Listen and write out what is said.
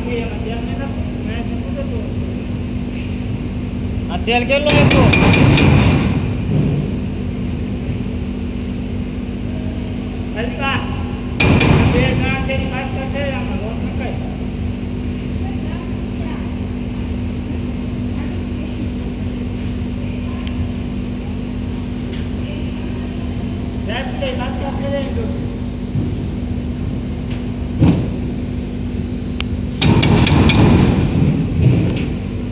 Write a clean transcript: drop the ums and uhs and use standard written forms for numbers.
તેલ કેટલું આપ્યું? હલકા 2 જણા તેની ખાસ કરશે આમાં લોટ નખાય. સાહેબ તે ખાસ કરશે